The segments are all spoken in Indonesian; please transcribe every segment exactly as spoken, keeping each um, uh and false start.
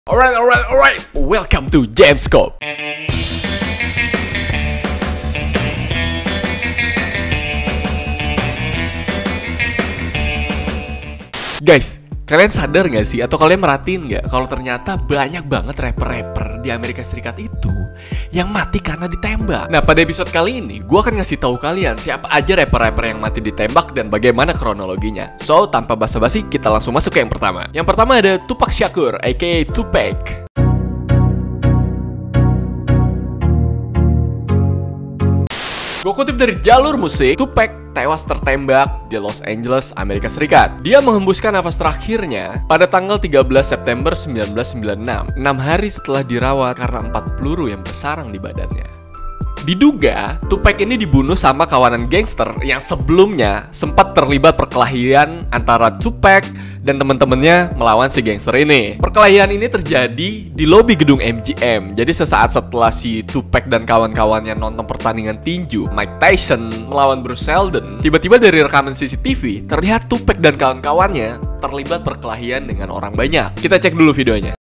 Alright, alright, alright. Welcome to Jamscope. Guys, kalian sadar gak sih, atau kalian merhatiin gak kalau ternyata banyak banget rapper-rapper di Amerika Serikat itu yang mati karena ditembak. Nah, pada episode kali ini gue akan ngasih tahu kalian siapa aja rapper-rapper yang mati ditembak dan bagaimana kronologinya. So, tanpa basa-basi, kita langsung masuk ke yang pertama. Yang pertama ada Tupac Shakur, aka Tupac. Gue kutip dari jalur musik, Tupac tewas tertembak di Los Angeles, Amerika Serikat. Dia menghembuskan nafas terakhirnya pada tanggal tiga belas September seribu sembilan ratus sembilan puluh enam, enam hari setelah dirawat karena empat peluru yang bersarang di badannya. Diduga, Tupac ini dibunuh sama kawanan gangster yang sebelumnya sempat terlibat perkelahian antara Tupac dan teman-temannya melawan si gangster ini. Perkelahian ini terjadi di lobi gedung M G M. Jadi sesaat setelah si Tupac dan kawan-kawannya nonton pertandingan tinju Mike Tyson melawan Bruce Seldon, tiba-tiba dari rekaman C C T V terlihat Tupac dan kawan-kawannya terlibat perkelahian dengan orang banyak. Kita cek dulu videonya.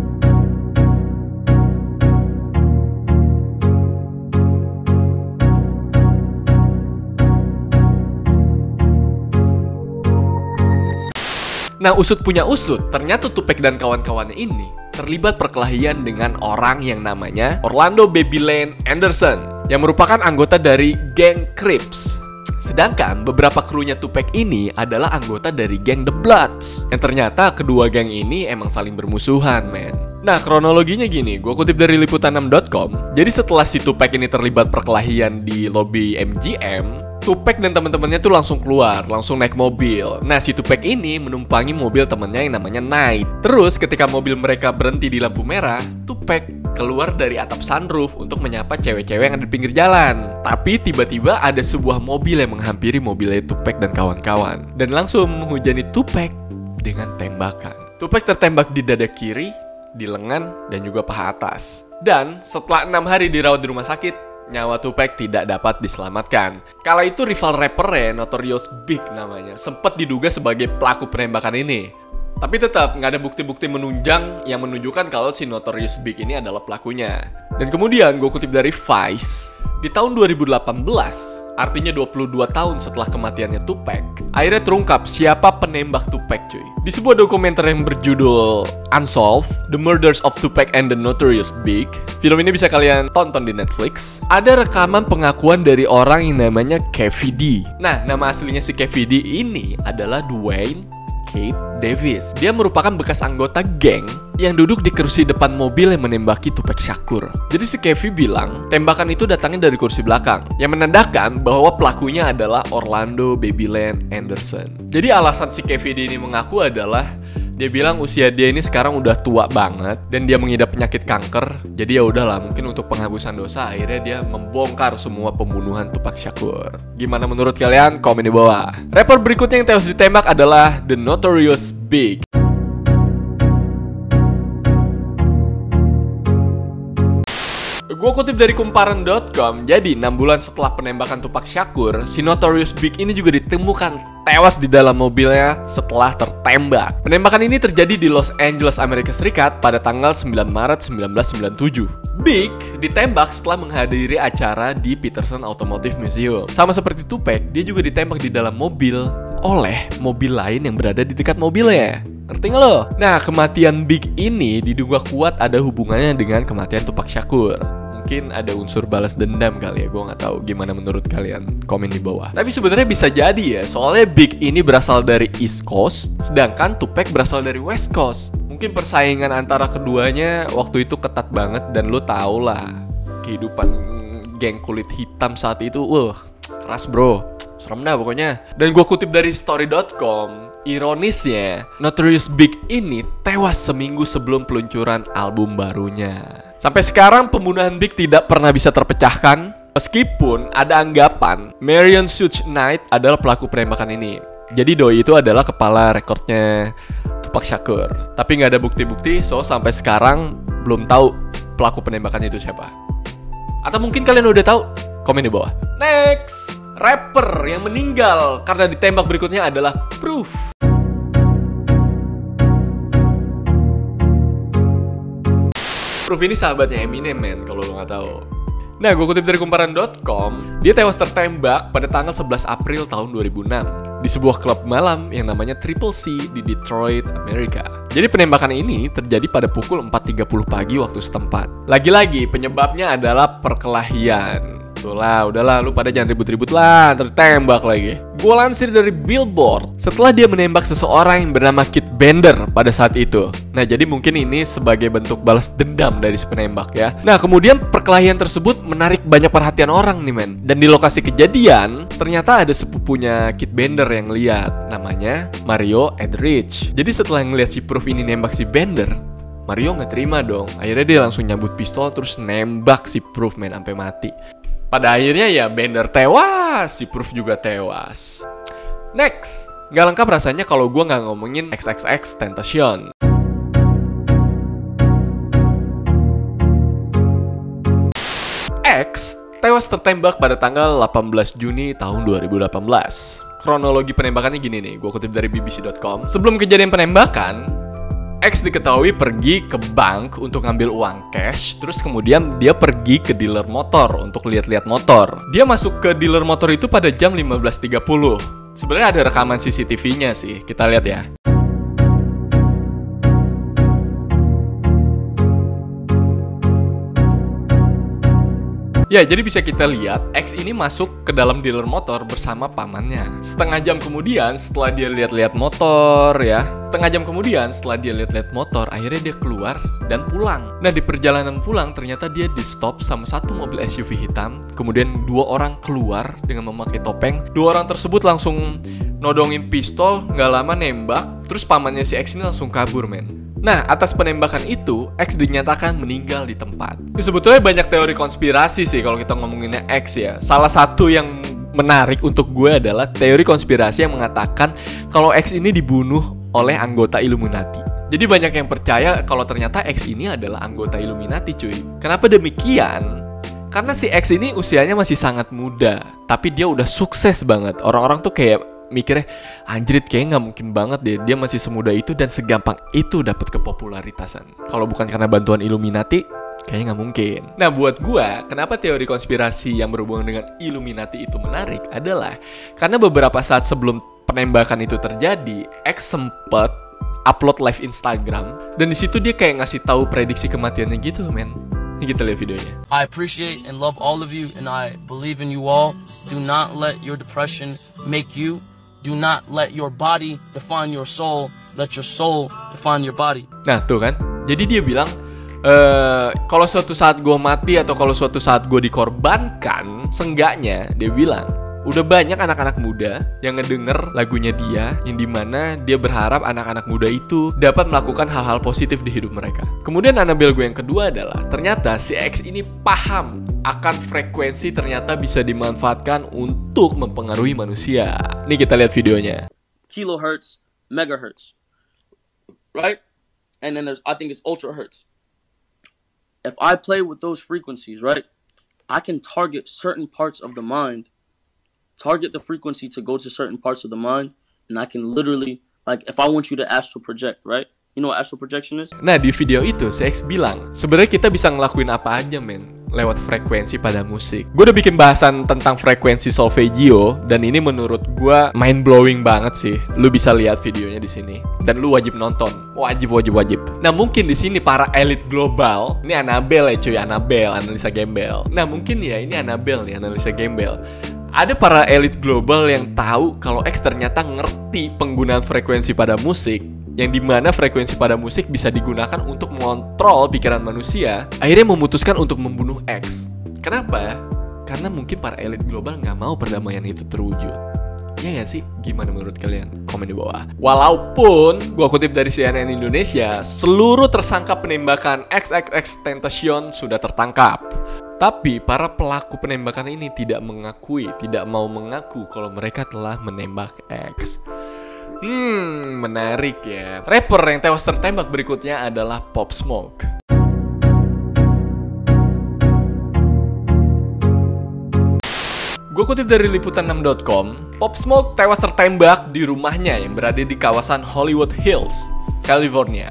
Nah, usut punya usut, ternyata Tupac dan kawan-kawannya ini terlibat perkelahian dengan orang yang namanya Orlando Baby Lane Anderson, yang merupakan anggota dari geng Crips. Sedangkan beberapa krunya Tupac ini adalah anggota dari geng The Bloods, yang ternyata kedua geng ini emang saling bermusuhan, men. Nah, kronologinya gini, gue kutip dari liputan enam dot com. Jadi setelah si Tupac ini terlibat perkelahian di lobi M G M, Tupac dan teman-temannya tuh langsung keluar, langsung naik mobil. Nah, si Tupac ini menumpangi mobil temennya yang namanya Night. Terus ketika mobil mereka berhenti di lampu merah, Tupac keluar dari atap sunroof untuk menyapa cewek-cewek yang ada di pinggir jalan. Tapi tiba-tiba ada sebuah mobil yang menghampiri mobilnya Tupac dan kawan-kawan, dan langsung menghujani Tupac dengan tembakan. Tupac tertembak di dada kiri, di lengan, dan juga paha atas. Dan setelah enam hari dirawat di rumah sakit, nyawa Tupac tidak dapat diselamatkan. Kala itu rival rappernya, Notorious Big namanya, sempat diduga sebagai pelaku penembakan ini. Tapi tetap nggak ada bukti-bukti menunjang yang menunjukkan kalau si Notorious Big ini adalah pelakunya. Dan kemudian gue kutip dari Vice, di tahun dua ribu delapan belas, artinya dua puluh dua tahun setelah kematiannya Tupac, akhirnya terungkap siapa penembak Tupac, cuy. Di sebuah dokumenter yang berjudul Unsolved: The Murders of Tupac and the Notorious Big, film ini bisa kalian tonton di Netflix, ada rekaman pengakuan dari orang yang namanya K V D. Nah, nama aslinya si K V D ini adalah Dwayne Kate Davis. Dia merupakan bekas anggota geng yang duduk di kursi depan mobil yang menembaki Tupac Shakur. Jadi si Kevin bilang tembakan itu datangnya dari kursi belakang, yang menandakan bahwa pelakunya adalah Orlando Baby Lane Anderson. Jadi alasan si Kevin ini mengaku adalah dia bilang usia dia ini sekarang udah tua banget dan dia mengidap penyakit kanker. Jadi ya udahlah, mungkin untuk penghapusan dosa akhirnya dia membongkar semua pembunuhan Tupac Shakur. Gimana menurut kalian? Komen di bawah. Rapper berikutnya yang tewas ditembak adalah The Notorious Big. Gue kutip dari kumparan dot com, jadi enam bulan setelah penembakan Tupac Shakur, si Notorious Big ini juga ditemukan tewas di dalam mobilnya setelah tertembak. Penembakan ini terjadi di Los Angeles, Amerika Serikat pada tanggal sembilan Maret seribu sembilan ratus sembilan puluh tujuh. Big ditembak setelah menghadiri acara di Peterson Automotive Museum. Sama seperti Tupac, dia juga ditembak di dalam mobil oleh mobil lain yang berada di dekat mobilnya. Ngerti nggak lo? Nah, kematian Big ini diduga kuat ada hubungannya dengan kematian Tupac Shakur. Mungkin ada unsur balas dendam kali ya, gue nggak tahu. Gimana menurut kalian? Komen di bawah. Tapi sebenarnya bisa jadi ya, soalnya Big ini berasal dari East Coast, sedangkan Tupac berasal dari West Coast. Mungkin persaingan antara keduanya waktu itu ketat banget, dan lo tau lah kehidupan geng kulit hitam saat itu, wah keras bro, serem dah pokoknya. Dan gue kutip dari story dot com, ironisnya Notorious Big ini tewas seminggu sebelum peluncuran album barunya. Sampai sekarang pembunuhan Big tidak pernah bisa terpecahkan, meskipun ada anggapan Marion Suge Knight adalah pelaku penembakan ini. Jadi doi itu adalah kepala rekornya Tupac Shakur. Tapi nggak ada bukti-bukti, so sampai sekarang belum tahu pelaku penembakan itu siapa. Atau mungkin kalian udah tahu? Komen di bawah. Next, rapper yang meninggal karena ditembak berikutnya adalah Proof. Proof ini sahabatnya Eminem, men, kalau lo nggak tahu. Nah, gue kutip dari kumparan dot com, dia tewas tertembak pada tanggal sebelas April tahun dua ribu enam di sebuah klub malam yang namanya Triple C di Detroit, Amerika. Jadi penembakan ini terjadi pada pukul empat tiga puluh pagi waktu setempat. Lagi-lagi penyebabnya adalah perkelahian. Itulah, udahlah, lu pada jangan ribut-ribut lah, tertembak lagi. Gue lansir dari Billboard, setelah dia menembak seseorang yang bernama Kit Bender pada saat itu. Nah, jadi mungkin ini sebagai bentuk balas dendam dari si penembak ya. Nah, kemudian perkelahian tersebut menarik banyak perhatian orang nih, men. Dan di lokasi kejadian, ternyata ada sepupunya Kit Bender yang lihat, namanya Mario Edrich. Jadi setelah ngeliat si Proof ini nembak si Bender, Mario nggak terima dong. Akhirnya dia langsung nyambut pistol terus nembak si Proof, men, sampai mati. Pada akhirnya ya Bender tewas, si Proof juga tewas. Next, nggak lengkap rasanya kalau gue nggak ngomongin X X X Tentacion. X tewas tertembak pada tanggal delapan belas Juni tahun dua ribu delapan belas. Kronologi penembakannya gini nih, gue kutip dari B B C dot com. Sebelum kejadian penembakan, X diketahui pergi ke bank untuk ngambil uang cash, terus kemudian dia pergi ke dealer motor untuk lihat-lihat motor. Dia masuk ke dealer motor itu pada jam lima belas tiga puluh. Sebenarnya ada rekaman C C T V-nya sih, kita lihat ya. Ya, jadi bisa kita lihat X ini masuk ke dalam dealer motor bersama pamannya. Setengah jam kemudian setelah dia lihat-lihat motor ya, setengah jam kemudian setelah dia lihat-lihat motor, akhirnya dia keluar dan pulang. Nah, di perjalanan pulang ternyata dia di stop sama satu mobil S U V hitam. Kemudian dua orang keluar dengan memakai topeng. Dua orang tersebut langsung nodongin pistol, nggak lama nembak. Terus pamannya si X ini langsung kabur, men. Nah, atas penembakan itu, X dinyatakan meninggal di tempat. Ini sebetulnya banyak teori konspirasi sih kalau kita ngomonginnya X ya. Salah satu yang menarik untuk gue adalah teori konspirasi yang mengatakan kalau X ini dibunuh oleh anggota Illuminati. Jadi banyak yang percaya kalau ternyata X ini adalah anggota Illuminati, cuy. Kenapa demikian? Karena si X ini usianya masih sangat muda, tapi dia udah sukses banget. Orang-orang tuh kayak mikirnya, anjrit, kayaknya nggak mungkin banget deh dia masih semuda itu dan segampang itu dapat kepopularitasan. Kalau bukan karena bantuan Illuminati, kayaknya nggak mungkin. Nah, buat gua, kenapa teori konspirasi yang berhubungan dengan Illuminati itu menarik adalah karena beberapa saat sebelum penembakan itu terjadi, X sempet upload live Instagram dan di situ dia kayak ngasih tahu prediksi kematiannya gitu, men. Ini kita lihat videonya. I appreciate and love all of you and I believe in you all. Do not let your depression make you. Do not let your body define your soul. Let your soul define your body. Nah, tuh kan. Jadi dia bilang, e, kalau suatu saat gue mati atau kalau suatu saat gue dikorbankan, seenggaknya dia bilang, udah banyak anak-anak muda yang ngedenger lagunya dia, yang dimana dia berharap anak-anak muda itu dapat melakukan hal-hal positif di hidup mereka. Kemudian Annabelle gue yang kedua adalah, ternyata si X ini paham akan frekuensi ternyata bisa dimanfaatkan untuk mempengaruhi manusia. Nih kita lihat videonya. Kilohertz, megahertz, right? And then there's, I think it's ultra hertz. If I play with those frequencies, right, I can target certain parts of the mind, target the frequency to go to certain parts of the mind, and I can literally, like, if I want you to astral project, right? You know what astral projection is? Nah, di video itu, si X bilang, sebenarnya kita bisa ngelakuin apa aja, men, lewat frekuensi pada musik. Gue udah bikin bahasan tentang frekuensi solfeggio, dan ini menurut gue mind-blowing banget sih. Lu bisa lihat videonya di sini. Dan lu wajib nonton. Wajib, wajib, wajib. Nah, mungkin di sini para elit global, ini Annabelle ya cuy, Annabelle, analisa gembel. Nah, mungkin ya ini Annabelle nih, analisa gembel. Ada para elit global yang tahu kalau X ternyata ngerti penggunaan frekuensi pada musik, yang dimana frekuensi pada musik bisa digunakan untuk mengontrol pikiran manusia, akhirnya memutuskan untuk membunuh X. Kenapa? Karena mungkin para elit global nggak mau perdamaian itu terwujud. Ya nggak sih? Gimana menurut kalian? Komen di bawah. Walaupun, gua kutip dari C N N Indonesia, seluruh tersangka penembakan X X X Tentacion sudah tertangkap. Tapi para pelaku penembakan ini tidak mengakui, tidak mau mengaku kalau mereka telah menembak X. Hmm, menarik ya. Rapper yang tewas tertembak berikutnya adalah Pop Smoke. Gue kutip dari liputan enam dot com, Pop Smoke tewas tertembak di rumahnya yang berada di kawasan Hollywood Hills, California.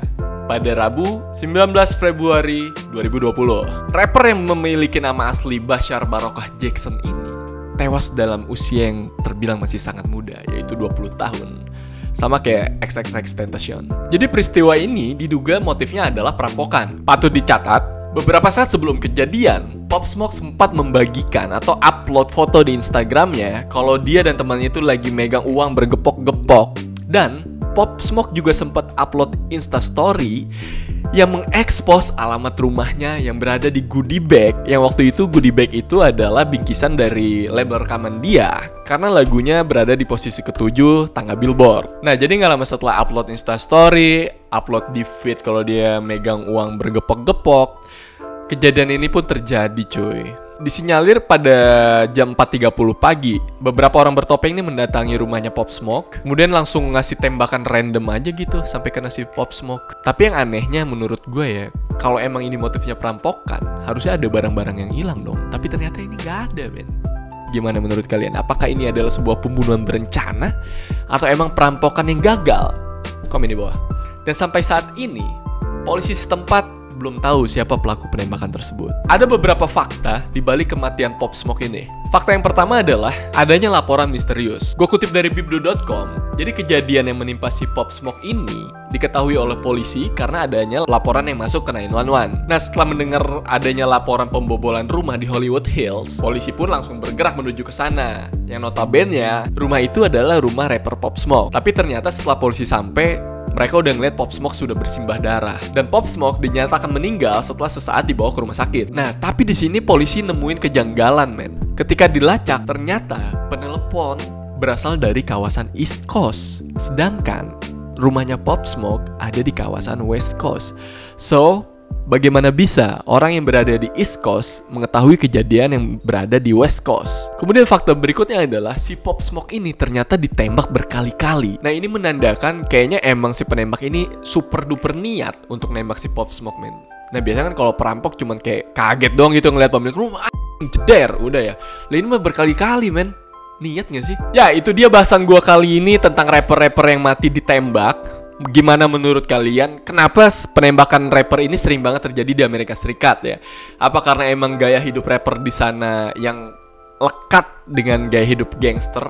pada Rabu sembilan belas Februari dua ribu dua puluh. Rapper yang memiliki nama asli Bashar Barokah Jackson ini tewas dalam usia yang terbilang masih sangat muda, yaitu dua puluh tahun. Sama kayak X X X Tentacion. Jadi peristiwa ini diduga motifnya adalah perampokan. Patut dicatat, beberapa saat sebelum kejadian, Pop Smoke sempat membagikan atau upload foto di Instagramnya kalau dia dan temannya itu lagi megang uang bergepok-gepok. Dan Pop Smoke juga sempat upload Instastory yang mengekspos alamat rumahnya yang berada di goodie bag. Yang waktu itu goodie bag itu adalah bingkisan dari label rekaman dia, karena lagunya berada di posisi ketujuh tangga Billboard. Nah, jadi gak lama setelah upload Instastory, upload di feed kalau dia megang uang bergepok-gepok, kejadian ini pun terjadi cuy. Disinyalir pada jam empat tiga puluh pagi, beberapa orang bertopeng ini mendatangi rumahnya Pop Smoke, kemudian langsung ngasih tembakan random aja gitu sampai kena si Pop Smoke. Tapi yang anehnya menurut gue ya, kalau emang ini motifnya perampokan, harusnya ada barang-barang yang hilang dong. Tapi ternyata ini gak ada, men. Gimana menurut kalian? Apakah ini adalah sebuah pembunuhan berencana atau emang perampokan yang gagal? Komen di bawah. Dan sampai saat ini, polisi setempat belum tahu siapa pelaku penembakan tersebut. Ada beberapa fakta di balik kematian Pop Smoke ini. Fakta yang pertama adalah adanya laporan misterius. Gue kutip dari bibdo dot com. Jadi kejadian yang menimpa si Pop Smoke ini diketahui oleh polisi karena adanya laporan yang masuk ke sembilan satu satu. Nah, setelah mendengar adanya laporan pembobolan rumah di Hollywood Hills, polisi pun langsung bergerak menuju ke sana. Yang notabene rumah itu adalah rumah rapper Pop Smoke. Tapi ternyata setelah polisi sampai, mereka udah ngeliat Pop Smoke sudah bersimbah darah. Dan Pop Smoke dinyatakan meninggal setelah sesaat dibawa ke rumah sakit. Nah, tapi di sini polisi nemuin kejanggalan, men. Ketika dilacak, ternyata penelepon berasal dari kawasan East Coast. Sedangkan rumahnya Pop Smoke ada di kawasan West Coast. So, bagaimana bisa orang yang berada di East Coast mengetahui kejadian yang berada di West Coast? Kemudian fakta berikutnya adalah si Pop Smoke ini ternyata ditembak berkali-kali. Nah, ini menandakan kayaknya emang si penembak ini super duper niat untuk nembak si Pop Smoke, men. Nah, biasanya kan kalau perampok cuman kayak kaget doang gitu ngeliat pemilik rumah, jeder, udah ya. Lah ini mah berkali-kali, men. Niat gak sih? Ya, itu dia bahasan gua kali ini tentang rapper-rapper yang mati ditembak. Gimana menurut kalian? Kenapa penembakan rapper ini sering banget terjadi di Amerika Serikat ya? Apa karena emang gaya hidup rapper di sana yang lekat dengan gaya hidup gangster?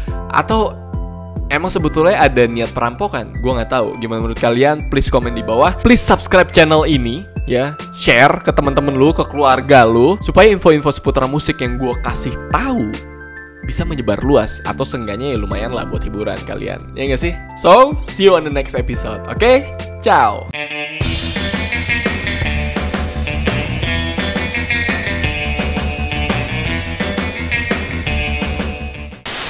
Atau emang sebetulnya ada niat perampokan? Gua nggak tahu. Gimana menurut kalian? Please komen di bawah. Please subscribe channel ini ya. Share ke teman-teman lu, ke keluarga lu, supaya info-info seputar musik yang gua kasih tahu bisa menyebar luas, atau seenggaknya ya lumayan lah buat hiburan kalian, ya nggak sih? So, see you on the next episode, oke? Okay? Ciao!